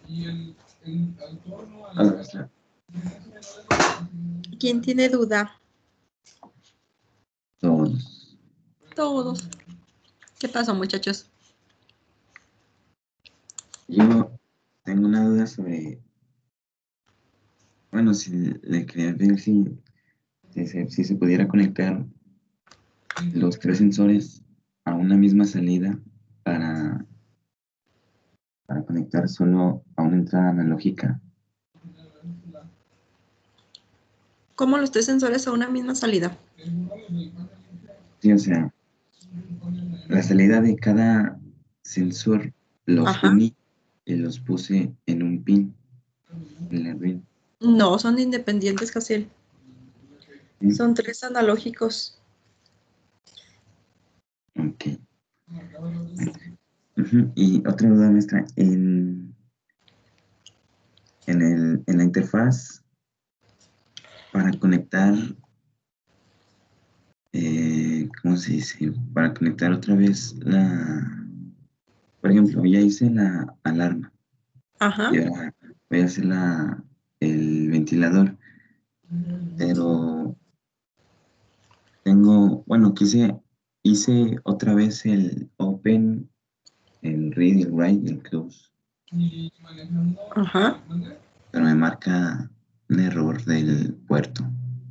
A la maestra. ¿Quién tiene duda? Todos. Todos. ¿Qué pasó, muchachos? Yo tengo una duda sobre, bueno, si le quería ver si se pudiera conectar los tres sensores a una misma salida para, para conectar solo a una entrada analógica. ¿Cómo los tres sensores a una misma salida? Sí, o sea, la salida de cada sensor los Ajá. uní y los puse en un pin en la ring. No, son independientes, Casiel. ¿Sí? Son tres analógicos. Ok. Ujú. Y otra duda maestra, en la interfaz para conectar, ¿cómo se dice? Para conectar otra vez por ejemplo, ya hice la alarma Ajá. y ahora voy a hacer el ventilador, pero bueno, hice otra vez el open, el read, el write y el close, Ajá. pero me marca un error del puerto.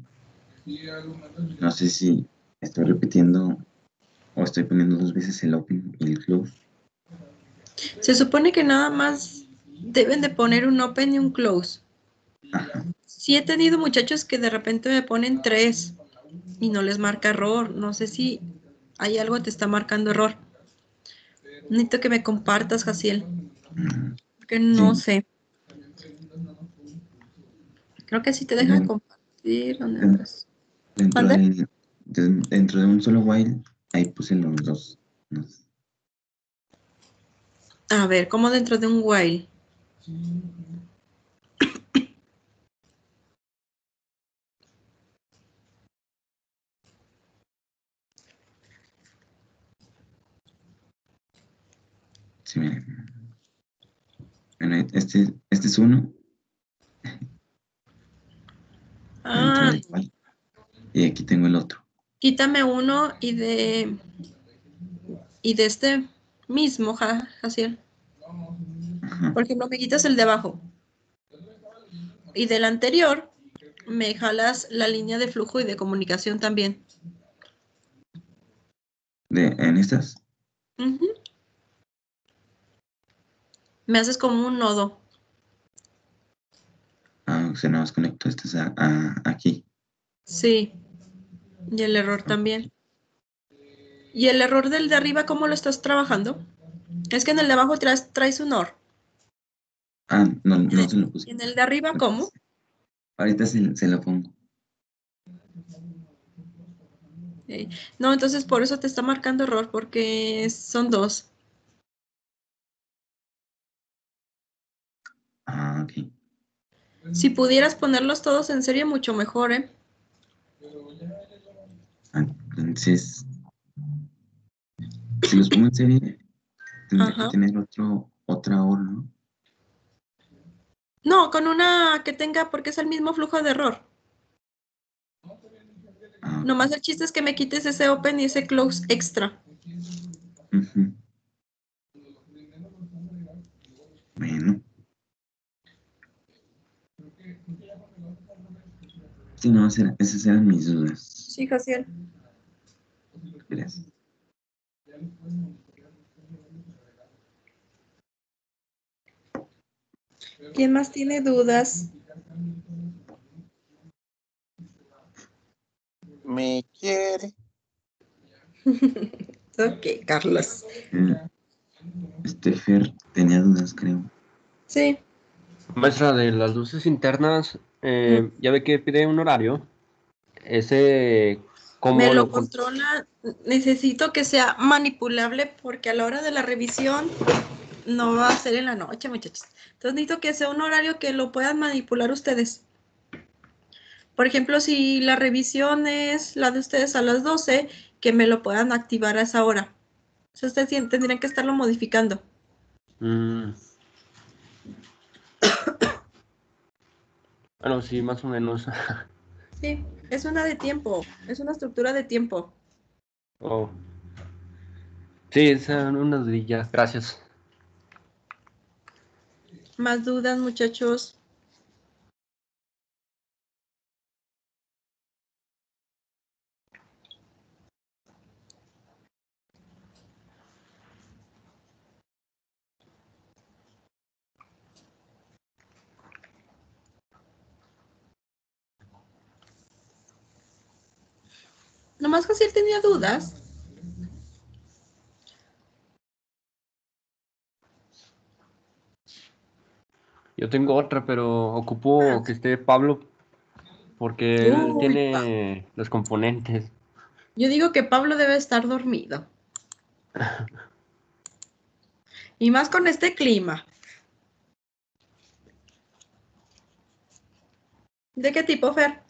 No sé si estoy repitiendo o estoy poniendo dos veces el open y el close. Se supone que nada más deben de poner un open y un close. Ajá. Sí he tenido muchachos que de repente me ponen 3 y no les marca error. No sé si hay algo que te está marcando error. Necesito que me compartas, Jaciel, porque no Sí, sé. Creo que sí te deja den- compartir. ¿Dónde den- andas? dentro ¿Mande? dentro de un solo while, ahí puse los dos. A ver, ¿cómo dentro de un while? Sí, miren. Bueno, este es uno dentro Ah, del while. Y aquí tengo el otro. quítame uno y de este mismo, Jaciel. Ajá. Por ejemplo, me quitas el de abajo. Y del anterior, me jalas la línea de flujo y de comunicación también. En estas. Ujú. Me haces como un nodo. Se nos conectó estas aquí. Sí. Y el error también. ¿Y el error del de arriba, cómo lo estás trabajando? Es que en el de abajo traes un OR. No, no se lo puse. ¿Y en el de arriba cómo? Ahorita se lo pongo. No, entonces por eso te está marcando error, porque son dos. Ok. Si pudieras ponerlos todos en serie, mucho mejor, ¿eh? Entonces, si los pongo en serie, tendría que Ajá. tener otra hora, ¿no? No, con una que tenga, porque es el mismo flujo de error. Ok. Nomás el chiste es que me quites ese open y ese close extra. Ujú. Bueno, sí, no, esas eran mis dudas. Sí, Jaciel. Gracias. ¿Quién más tiene dudas? Me quiere. Ok, Carlos. Fer tenía dudas, creo. Sí. Maestra, de las luces internas, ya ve que pide un horario. Ese, Me ¿cómo lo lo controla. Necesito que sea manipulable porque a la hora de la revisión no va a ser en la noche, muchachos. Entonces necesito que sea un horario que lo puedan manipular ustedes. Por ejemplo, si la revisión es la de ustedes a las 12, que me lo puedan activar a esa hora. O sea, ustedes tendrían que estarlo modificando. Bueno, sí, más o menos. Sí, es una de tiempo, es una estructura de tiempo. Oh. Sí, son unas dudillas. Gracias. Más dudas, muchachos. Nomás que si él tenía dudas. Yo tengo otra, pero ocupo que esté Pablo porque él Uy, tiene los componentes. yo digo que Pablo debe estar dormido. Y más con este clima. ¿De qué tipo, Fer?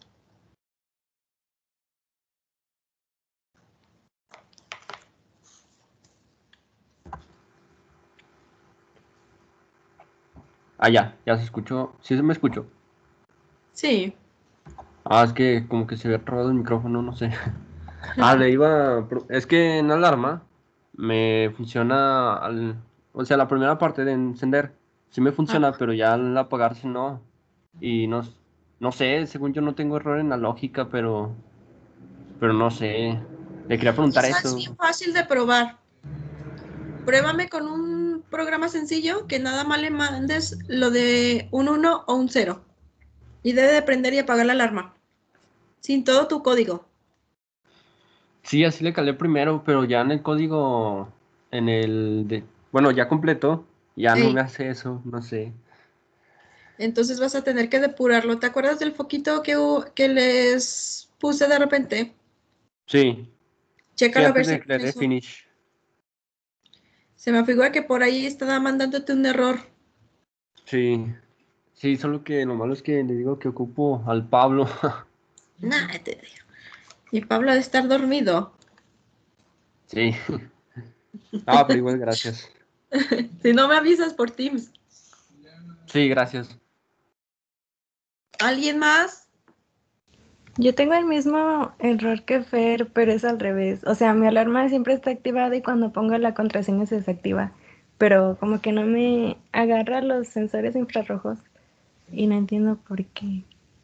Ah, ya se escuchó. Sí se me escuchó. Sí. Ah, es que como que se había trabado el micrófono, no sé. Ah, le iba. Es que en alarma me funciona. O sea, la primera parte de encender sí me Ah, funciona, pero ya al apagarse no. Y no sé, según yo no tengo error en la lógica, pero no sé. Le quería preguntar esa es eso. bien fácil de probar. Pruébame con un programa sencillo que nada más le mandes lo de un 1 o un 0. Y debe de prender y apagar la alarma. Sin todo tu código. Sí, así le calé primero, pero ya en el código, bueno, ya completo, ya no me Ey, hace eso, no sé. entonces vas a tener que depurarlo. ¿Te acuerdas del foquito que les puse de repente? Sí, sí, Chécalo a ver antes si de que le con dé eso. finish. Se me figura que por ahí estaba mandándote un error. Sí, sí, solo que lo malo es que le digo que ocupo al Pablo. Nah, te digo. Y Pablo ha de estar dormido. Sí. Ah, pero igual gracias. Si no me avisas por Teams. Sí, gracias. ¿Alguien más? Yo tengo el mismo error que Fer, pero es al revés. O sea, mi alarma siempre está activada y cuando pongo la contraseña se desactiva. Pero como que no me agarra los sensores infrarrojos y no entiendo por qué.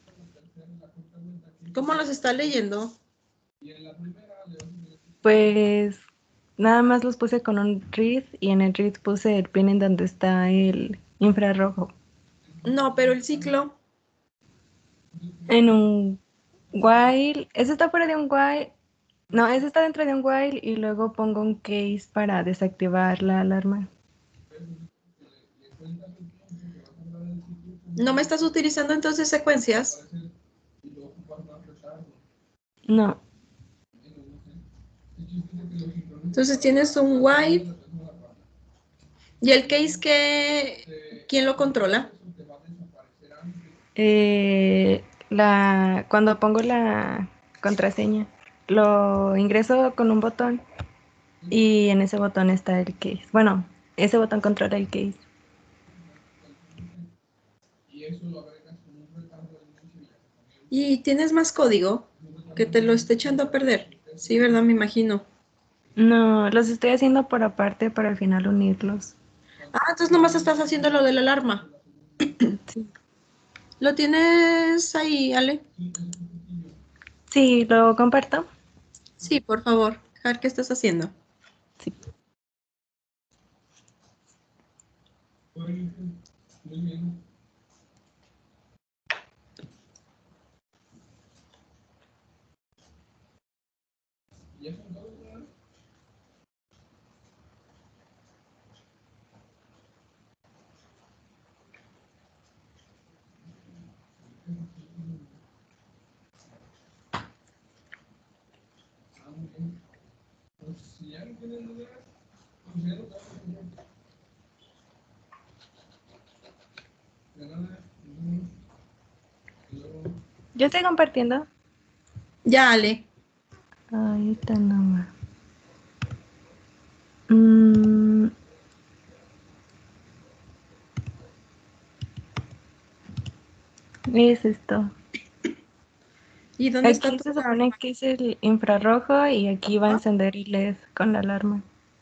¿Cómo los está leyendo? Pues nada más los puse con un read y en el read puse el pin en donde está el infrarrojo. No, pero el ciclo. En un while, ese está fuera de un while. No, ese está dentro de un while y luego pongo un case para desactivar la alarma. ¿No me estás utilizando entonces secuencias? No, Entonces tienes un while y el case que ¿quién lo controla? cuando pongo la contraseña, lo ingreso con un botón y en ese botón está el case. Bueno, ese botón controla el case. Y tienes más código que te lo esté echando a perder. Sí, ¿verdad? Me imagino. No, los estoy haciendo por aparte para al final unirlos. Ah, entonces nomás estás haciendo lo de la alarma. Sí, ¿Lo tienes ahí, Ale? sí, lo comparto. Sí, por favor. Jar, ¿qué estás haciendo? Sí. Yo estoy compartiendo. Ya, Ale. Ahí está nomás. Mm, Es esto. ¿Y dónde está Aquí tu se alarma? supone que es el infrarrojo y aquí va a ¿Ah? encender el LED con la alarma.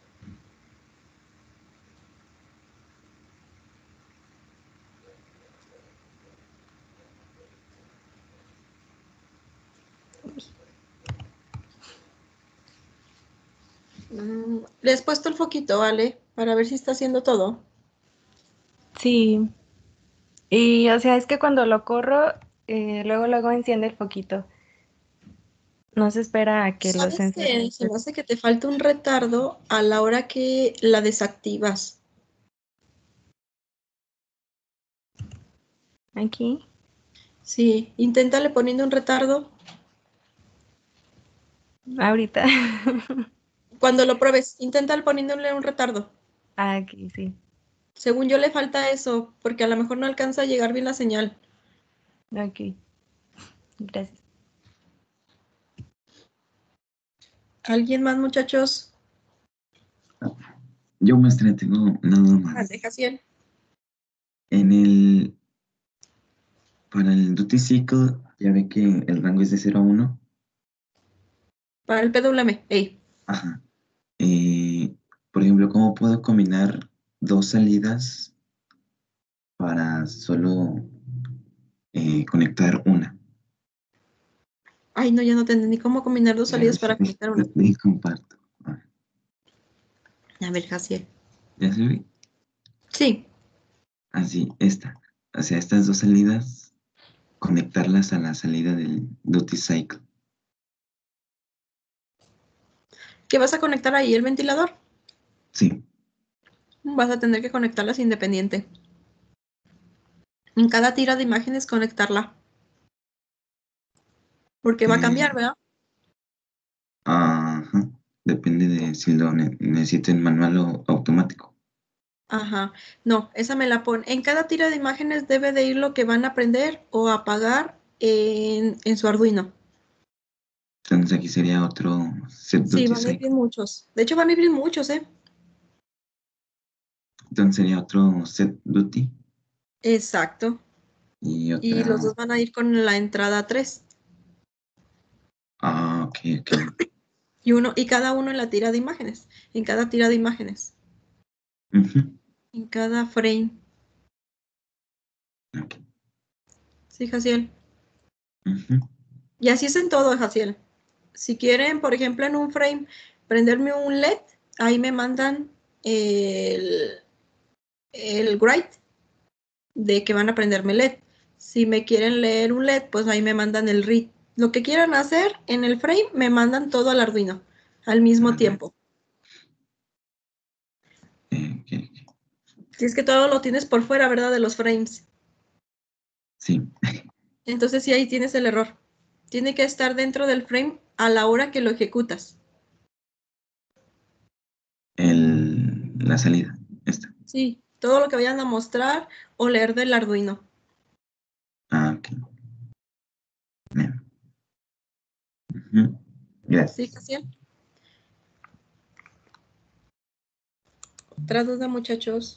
Le has puesto el foquito, ¿vale? Para ver si está haciendo todo. Sí. Y o sea, es que cuando lo corro, luego enciende el foquito. No se espera a que los ¿Sabes qué? sensores. Se me hace que te falta un retardo a la hora que la desactivas. Aquí. Sí, inténtale poniendo un retardo. Ahorita. Cuando lo pruebes, inténtale poniéndole un retardo. Aquí, sí. Según yo le falta eso, porque a lo mejor no alcanza a llegar bien la señal. Ok. Gracias. ¿Alguien más, muchachos? Yo, maestra, tengo una duda más. Deja 100. En el, para el Duty Cycle, ya ve que el rango es de 0 a 1. Para el PWM. Ey. Ajá. Eh, por ejemplo, ¿cómo puedo combinar dos salidas para solo conectar una? Ay, no, ya no te entendí cómo combinar dos salidas para conectar una. Y comparto. Ah, A ver, Jaciel. ¿ya se ve? Sí. Así, esta. O sea, estas dos salidas, conectarlas a la salida del Duty Cycle. ¿Qué vas a conectar ahí? ¿El ventilador? Sí. Vas a tener que conectarlas independiente. En cada tira de imágenes conectarla. Porque va a cambiar, Eh, ¿verdad? ajá. Depende de si lo necesiten manual o automático. Ajá. No, esa me la pone. En cada tira de imágenes debe de ir lo que van a prender o apagar en su Arduino. Entonces aquí sería otro set Sí, Duty van a ir Cycle. bien muchos. De hecho, van a ir bien muchos, ¿eh? Entonces sería otro set Duty Exacto. y Y los dos otra. van a ir con la entrada 3. Ah, ok, ok. Y cada uno en la tira de imágenes. En cada tira de imágenes. Ujú, En cada frame. ok, Sí, Jaciel. ujú. Y así es en todo, Jaciel. Si quieren, por ejemplo, en un frame, prenderme un LED, ahí me mandan el, el write de que van a prenderme LED. Si me quieren leer un LED, pues ahí me mandan el read. Lo que quieran hacer en el frame, me mandan todo al Arduino al mismo Vale, tiempo. ok, ok. Si es que todo lo tienes por fuera, ¿verdad? De los frames. Sí, Entonces sí, ahí tienes el error. Tiene que estar dentro del frame a la hora que lo ejecutas. la salida, esta. Sí, todo lo que vayan a mostrar o leer del Arduino. Ah, ok. Bien. Ujú. ¿Sí, Gracias. Casiel? Otra duda, muchachos.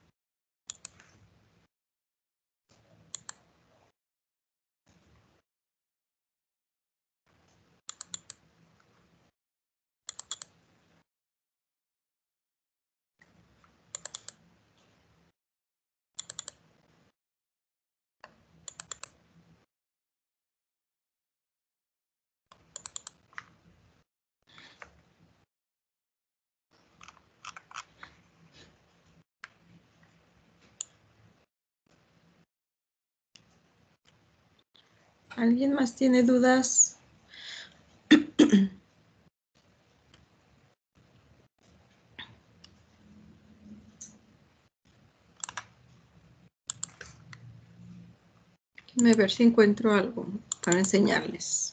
¿Alguien más tiene dudas? Déjenme ver si encuentro algo para enseñarles.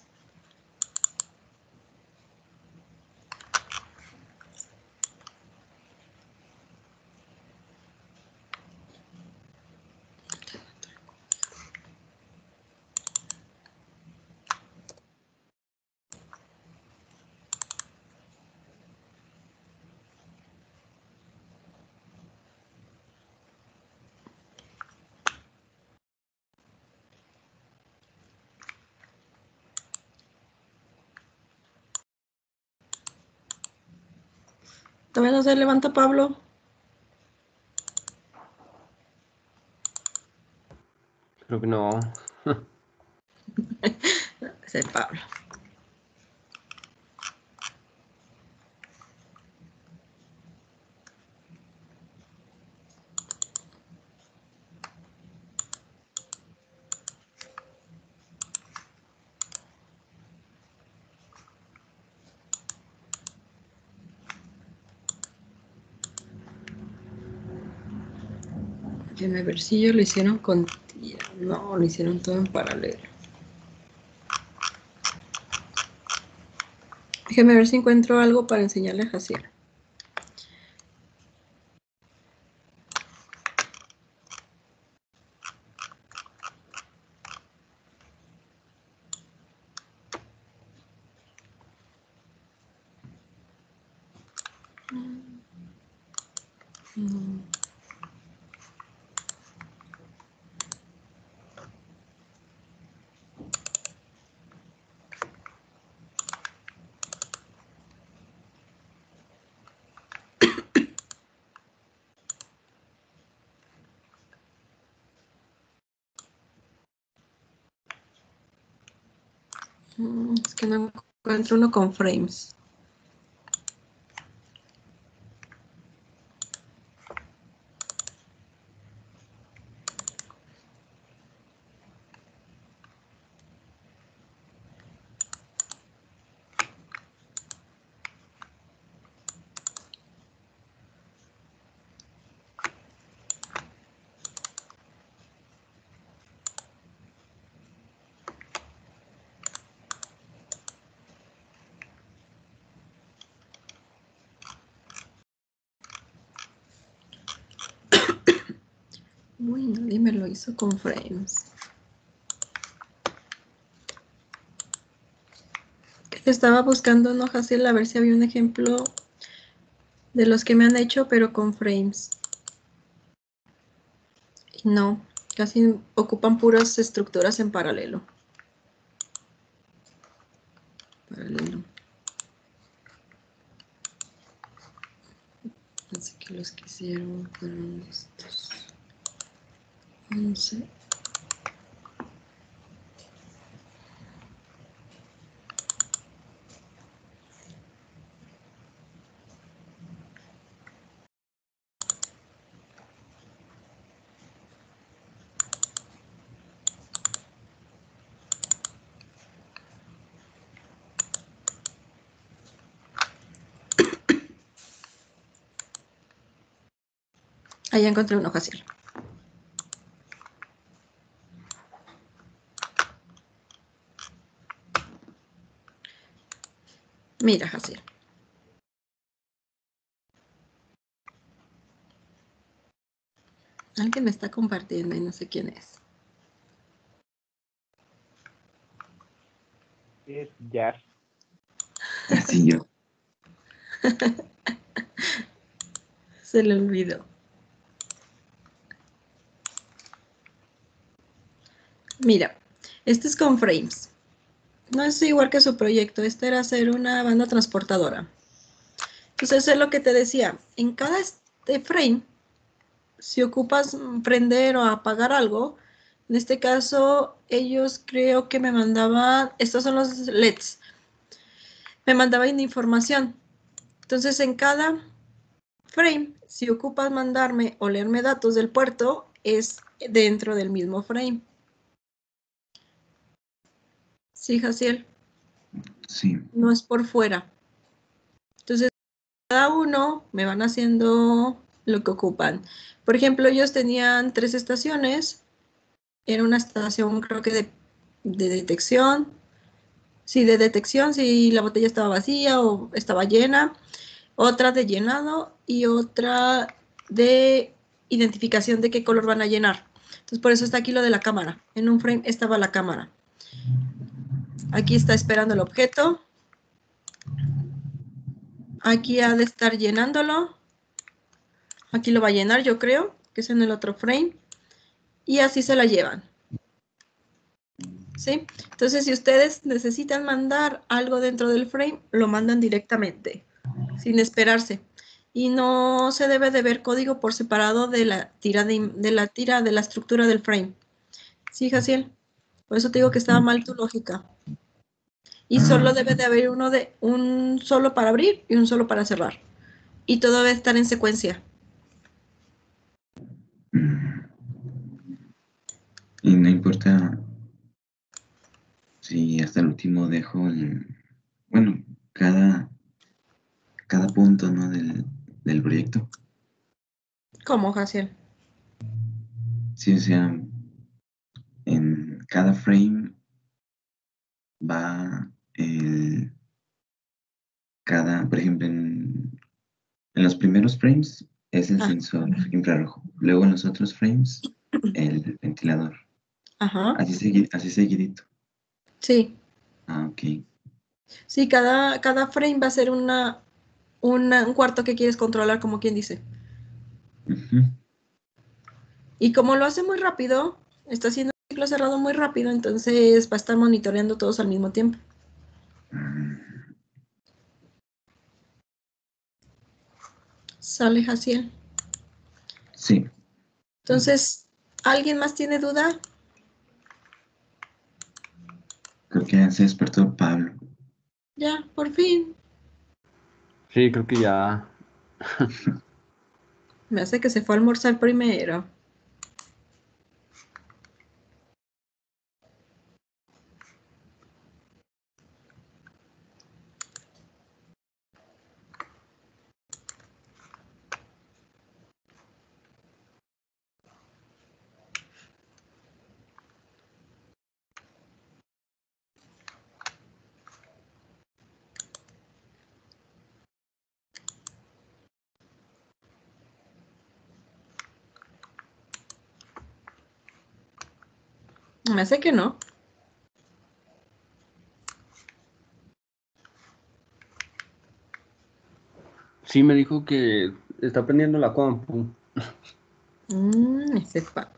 Todavía no se levanta Pablo. Creo que no. Ese es Pablo. Déjenme ver si ellos lo hicieron con tía. No, lo hicieron todo en paralelo. Déjenme ver si encuentro algo para enseñarle a Jaciel. Es que no encuentro uno con frames. Uy, nadie me lo hizo con frames. Estaba buscando en Jaciel a ver si había un ejemplo de los que me han hecho, pero con frames. Y no, casi ocupan puras estructuras en paralelo. Así que los que hicieron fueron estos. 11. Ahí encontré uno, Jaciel. Mira, Jaciel. Alguien me está compartiendo y no sé quién es. Es Jazz. Así yo. Se le olvidó. Mira, este es con frames. No es igual que su proyecto. Este era hacer una banda transportadora. Entonces es lo que te decía. En cada frame, si ocupas prender o apagar algo, en este caso ellos creo que me mandaban, estos son los LEDs, me mandaban información. Entonces en cada frame, si ocupas mandarme o leerme datos del puerto, es dentro del mismo frame. ¿Sí, Jaciel? Sí. No es por fuera. Entonces, cada uno me van haciendo lo que ocupan. Por ejemplo, ellos tenían 3 estaciones. Era una estación, creo que de detección. Sí, de detección, si la botella estaba vacía o estaba llena. Otra de llenado y otra de identificación de qué color van a llenar. Entonces, por eso está aquí lo de la cámara. En un frame estaba la cámara. Aquí está esperando el objeto. Aquí ha de estar llenándolo. Aquí lo va a llenar, yo creo, que es en el otro frame. Y así se la llevan. ¿Sí? Entonces, si ustedes necesitan mandar algo dentro del frame, lo mandan directamente, sin esperarse. y no se debe de ver código por separado de la tira de la estructura del frame. ¿Sí, Jaciel? Por eso te digo que estaba mal tu lógica. Y solo debe de haber un solo para abrir y un solo para cerrar. Y todo debe estar en secuencia. Y no importa si hasta el último dejo bueno, cada punto, ¿no? del proyecto. ¿Cómo, Jaciel? Sí, o sea, en cada frame va por ejemplo, en los primeros frames es el Ah, sensor infrarrojo. Luego en los otros frames, el ventilador. ajá. Así seguidito. Sí. Ah, ok. Sí, cada frame va a ser un cuarto que quieres controlar, como quien dice. Ujú. Y como lo hace muy rápido, está haciendo el ciclo cerrado muy rápido, entonces va a estar monitoreando todos al mismo tiempo. Mm, Sale, Jaciel. sí, Entonces, ¿alguien más tiene duda? creo que ya se despertó Pablo. Ya, por fin. Sí, creo que ya. Me hace que se fue a almorzar primero. Me hace que no. Sí, me dijo que está aprendiendo la compu. Ese pa.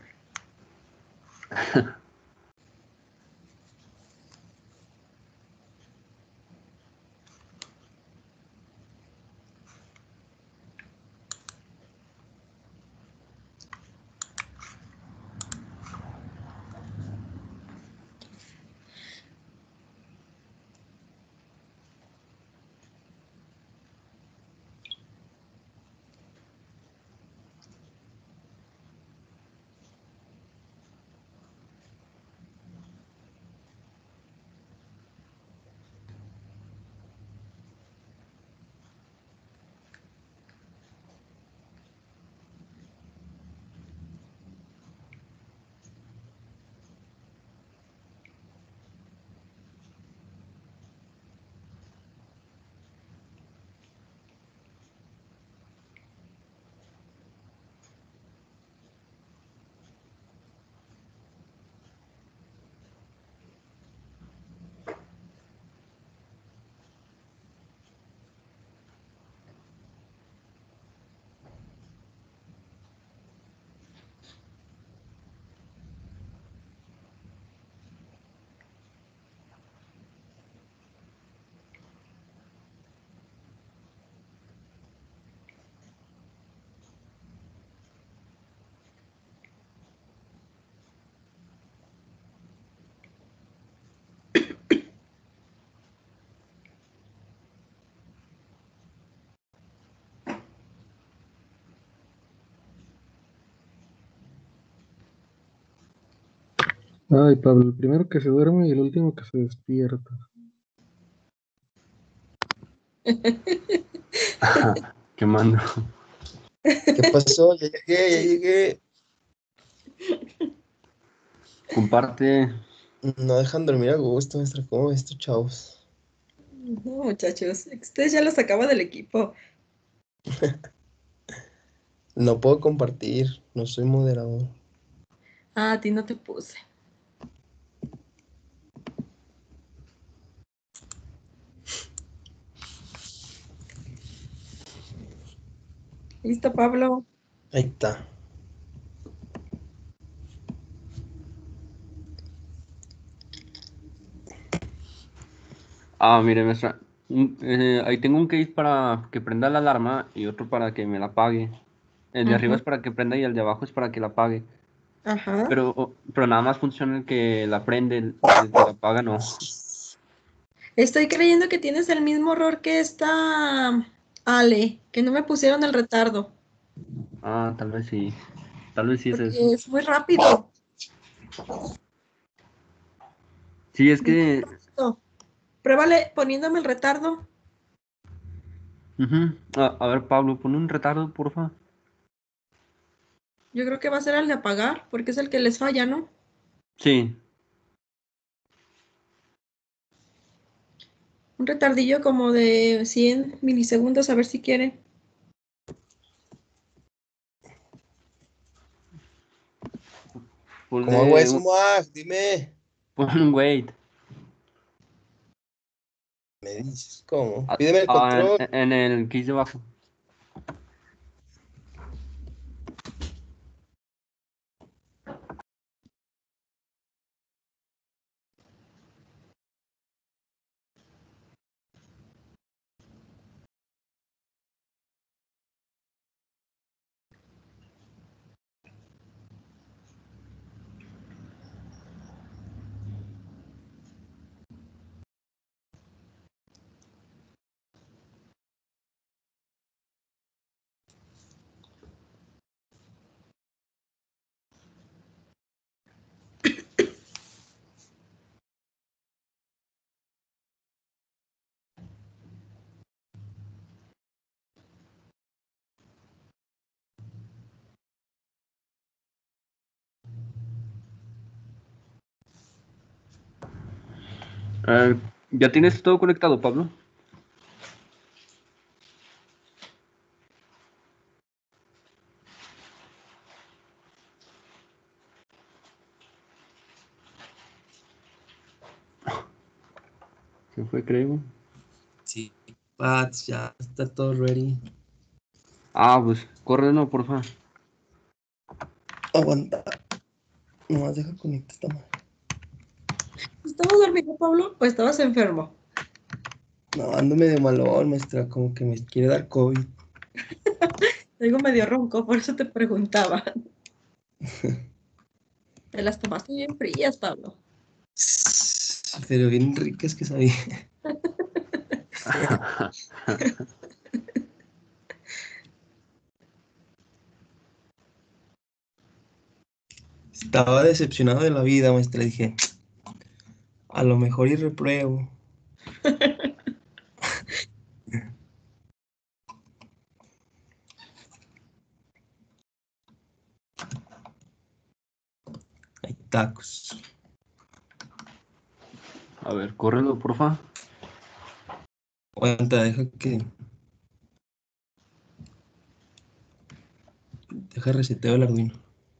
Ay, Pablo, el primero que se duerme y el último que se despierta. ¿Qué mando? ¿Qué pasó? Ya llegué, ya llegué. Comparte. No dejan dormir a gusto, maestra. ¿Cómo ves estos chavos? No, muchachos, ustedes ya los sacaba del equipo. No puedo compartir, no soy moderador. Ah, a ti no te puse. ¿Listo, Pablo? Ahí está. Ah, mire, maestra. Ahí tengo un case para que prenda la alarma y otro para que me la apague. El de arriba es Ujú. para que prenda y el de abajo es para que la apague. Ajá. Pero nada más funciona el que la prende, el que la apaga no. Estoy creyendo que tienes el mismo error que esta Ale, que no me pusieron el retardo, Ah, tal vez sí. Tal vez sí es eso. porque es muy rápido. Sí, es Muy que... rápido. Pruébale poniéndome el retardo. ujú. A ver, Pablo, pon un retardo, porfa. Yo creo que va a ser el de apagar, porque es el que les falla, ¿no? Sí. Un retardillo como de 100 milisegundos, a ver si quiere. ¿Cómo hago Ponle eso, Mag? Dime. pon un wait. Me dices, ¿cómo? Pídeme el En, control. en el case de abajo. ¿Ya tienes todo conectado, Pablo? Se fue, creo. Sí, Pats, ya está todo ready. Ah, pues, córrelo, porfa. Aguanta. Nomás deja conectar esta madre. ¿Estabas dormido, Pablo, o estabas enfermo? No, ando medio malón, maestra, como que me quiere dar COVID. Te digo medio ronco, por eso te preguntaba. Te las tomaste bien frías, Pablo. Pero bien ricas que sabía. Estaba decepcionado de la vida, maestra. Dije, a lo mejor y repruebo. Hay tacos. A ver, córrelo, porfa. Aguanta, deja reseteo el Arduino.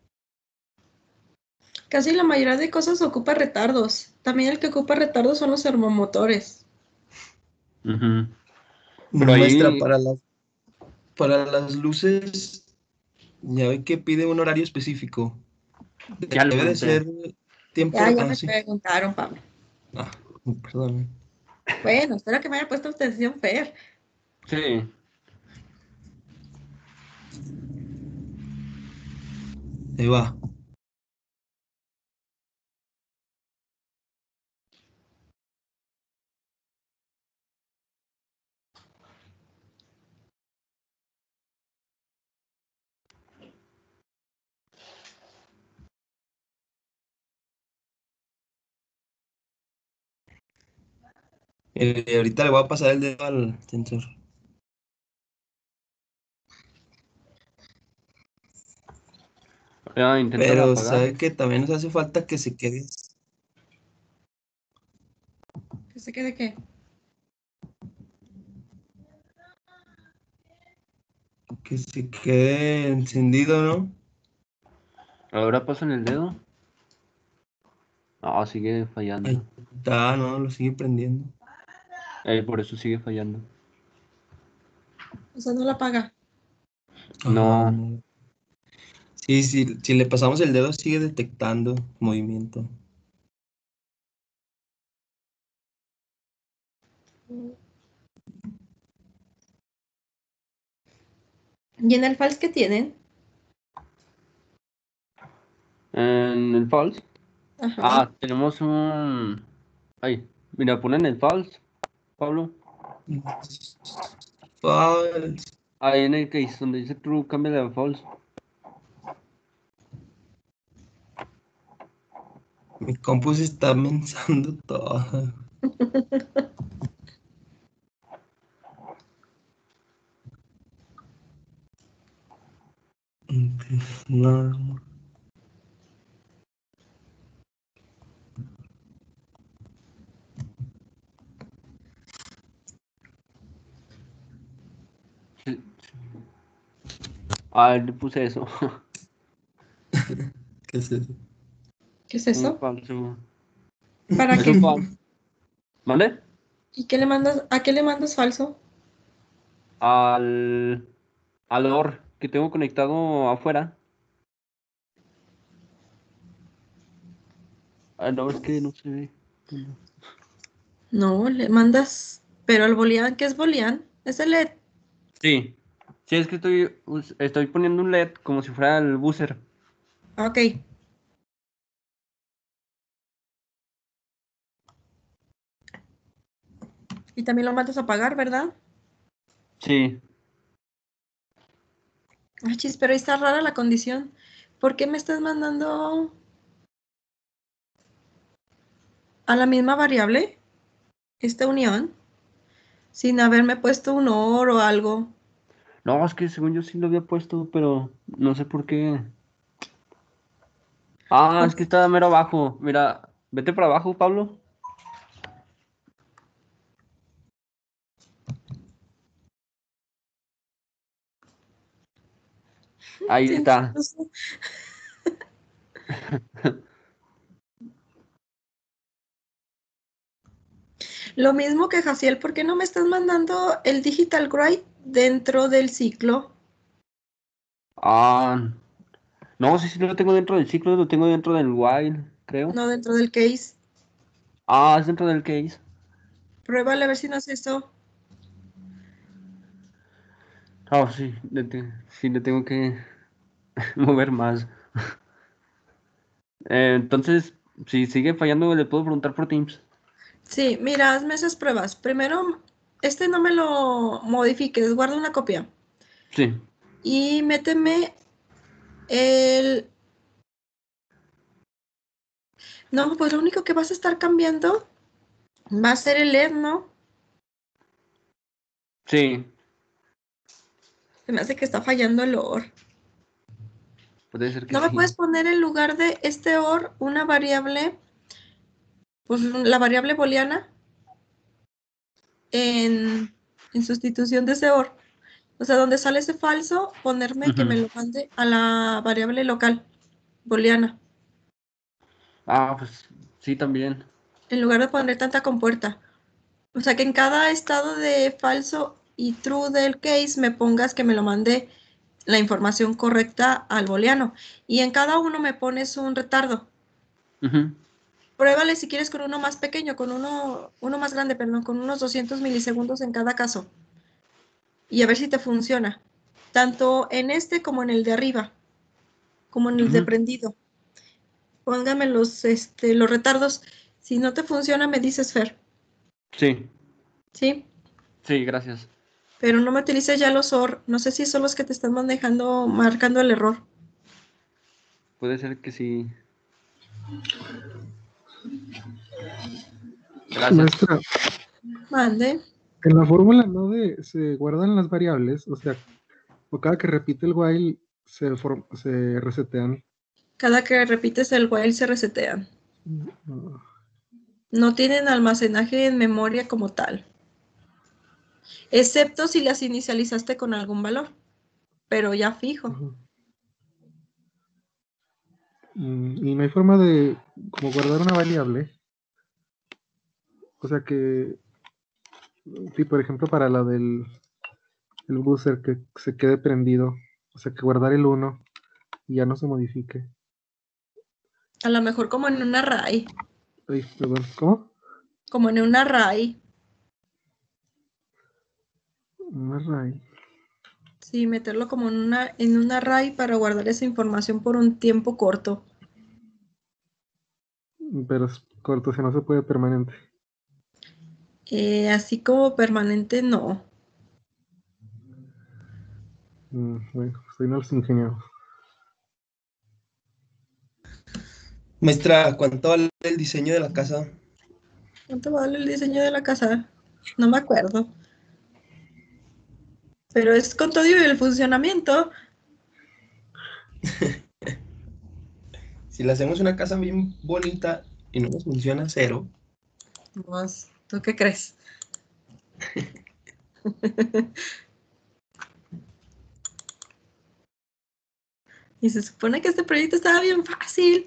Casi la mayoría de cosas ocupa retardos. También el que ocupa retardos son los servomotores. Ujú. Pero Maestra, ahí para las luces, ya ve que pide un horario específico. ya lo Debe de pregunté. ser tiempo. Ya Ah, me sí. preguntaron, Pablo. Ah, perdón. Bueno, espero que me haya puesto atención, Fer. Sí. Ahí va. Ahorita le voy a pasar el dedo al sensor. Ya, inténtala Pero apagar. sabe que también nos hace falta que se quede, ¿Que se quede qué? encendido, ¿no? Ahora pasan el dedo. Ah, sigue Ahí fallando. está, no, lo sigue prendiendo. Por eso sigue fallando. O sea, no la apaga. Ajá, No. no. Sí, sí, si le pasamos el dedo sigue detectando movimiento. ¿Y en el false qué tienen? En el false. Ajá. Tenemos un... Ay, mira, ponen el false, Pablo. False. Ahí en el case, donde dice true, cambia a false. Mi compu se está mensando todo. No. Sí. Le puse eso. ¿Qué es eso? ¿Qué es Un eso? falso. ¿Para Es qué? un falso. ¿Vale? ¿Y qué le mandas? ¿A qué le mandas falso? Al... Al OR que tengo conectado afuera. No, es que no se ve. No, le mandas, pero al boolean, ¿qué es boolean? Es el LED. Sí. Sí, es que estoy poniendo un LED como si fuera el buzzer. Ok. Y también lo mandas a apagar, ¿verdad? Sí. Ay, chis, pero ahí está rara la condición. ¿Por qué me estás mandando a la misma variable esta unión sin haberme puesto un OR o algo? No, es que según yo sí lo había puesto, pero no sé por qué. Es que Ok. está mero abajo. Mira, vete para abajo, Pablo. Ahí Sí, está. no sé. Lo mismo que Jaciel, ¿por qué no me estás mandando el digital write dentro del ciclo? Ah, no, sí lo tengo dentro del ciclo, lo tengo dentro del while, creo. No dentro del case. Es dentro del case. Pruébale a ver si no es eso. Sí, sí le tengo que mover más. Entonces, si sigue fallando, le puedo preguntar por Teams. Sí, mira, hazme esas pruebas. Primero, este no me lo modifiques, guarda una copia. Sí. Y méteme el... No, pues lo único que vas a estar cambiando va a ser el LED, ¿no? Sí, Se me hace que está fallando el OR. puede ser que ¿No me sí. puedes poner en lugar de este OR una variable, pues la variable booleana en sustitución de ese OR? O sea, donde sale ese falso, ponerme que Ujú. me lo mande a la variable local, booleana, Pues sí, también. en lugar de poner tanta compuerta. O sea, que en cada estado de falso y true del case me pongas que me lo mande la información correcta al booleano. Y en cada uno me pones un retardo. Ujú. Pruébale si quieres con uno más pequeño, con uno más grande, perdón, con unos 200 milisegundos en cada caso. Y a ver si te funciona. Tanto en este como en el de arriba, como en el de Ujú. prendido. Póngame los retardos. Si no te funciona, me dices, Fer. Sí, ¿Sí? sí, gracias. Pero no me utilices ya los OR. No sé si son los que te están manejando, marcando el error. Puede ser que sí. Gracias. Maestra, Mande. en la fórmula no se guardan las variables, o sea, o cada que repite el while se resetean. Cada que repites el while se resetean. Ah, No tienen almacenaje en memoria como tal. Excepto si las inicializaste con algún valor. Pero ya fijo. ajá. Y no hay forma de como guardar una variable, o sea que, sí, por ejemplo, para la del el buzzer que se quede prendido, o sea que guardar el uno y ya no se modifique. A lo mejor como en un array. Ay, perdón, ¿cómo? Como en un array. Un array. Sí, meterlo como en un array para guardar esa información por un tiempo corto. Pero es corto, si no se puede permanente. Así como permanente, no. Bueno, soy no los ingenieros. Maestra, ¿cuánto vale el diseño de la casa? ¿Cuánto vale el diseño de la casa? No me acuerdo. Pero es con todo y el funcionamiento. Si le hacemos una casa bien bonita y no nos funciona, cero. Pues, ¿tú qué crees? Y se supone que este proyecto estaba bien fácil.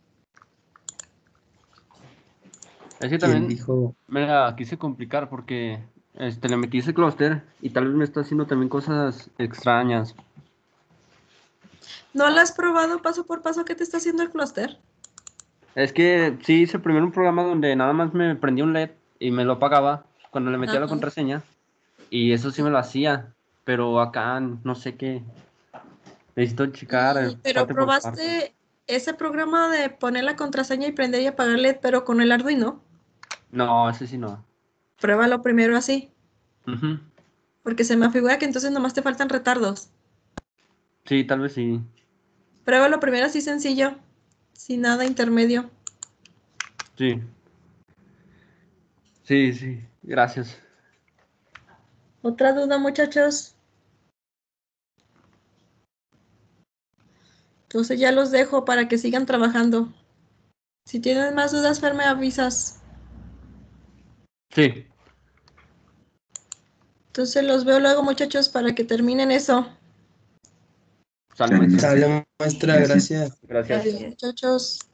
Es que ¿Quién también dijo? me la quise complicar porque le metí ese clúster y tal vez me está haciendo también cosas extrañas. ¿No lo has probado paso por paso qué te está haciendo el clúster? Es que sí hice primero un programa donde nada más me prendía un LED y me lo apagaba cuando le metía la Ajá. contraseña y eso sí me lo hacía, pero acá no sé qué. Necesito checar Pero parte por parte. probaste ese programa de poner la contraseña y prender y apagar LED, pero con el Arduino. No, ese sí no. Pruébalo primero así, Ujú. porque se me figura que entonces nomás te faltan retardos. Sí, tal vez sí. Pruébalo primero así sencillo, sin nada intermedio. Sí, sí, sí. Gracias. ¿Otra duda, muchachos? Entonces ya los dejo para que sigan trabajando. Si tienen más dudas, Fer, me avisas. Sí, Entonces los veo luego, muchachos, para que terminen eso. sale Sale, maestra. maestra. Sale, maestra, Gracias. gracias. Gracias. Adiós, muchachos.